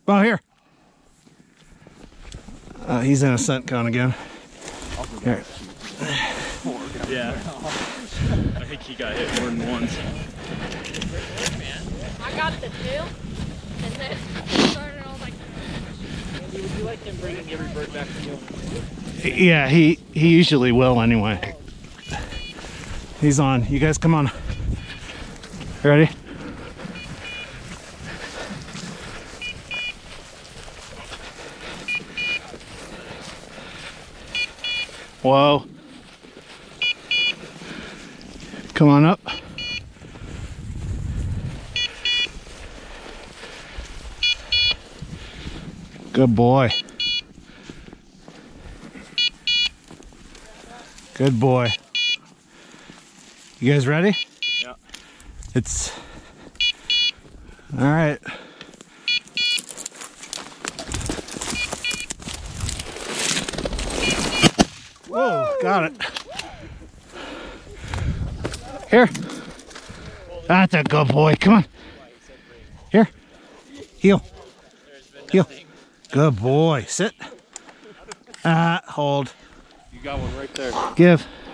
Beau, here. He's in a scent cone again. Here. Yeah. I think he got hit more than once. I got the tail, and then started all like. Would you like him bringing every bird back to you? Yeah, he usually will anyway. He's on. You guys come on. Ready? Whoa. Come on up. Good boy. Good boy. You guys ready? Yeah. It's all right. Whoa, got it. Here. That's a good boy. Come on. Here. Heel. Heel. Good boy. Sit. Hold. You got one right there. Give.